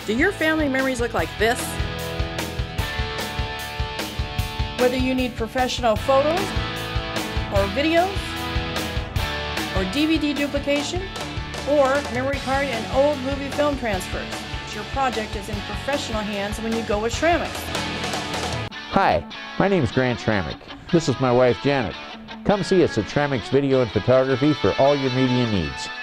Do your family memories look like this? Whether you need professional photos or videos or DVD duplication or memory card and old movie film transfers, your project is in professional hands when you go with Schrammick. Hi, my name is Grant Schrammick. This is my wife Janet. Come see us at Schrammick's Video and Photography for all your media needs.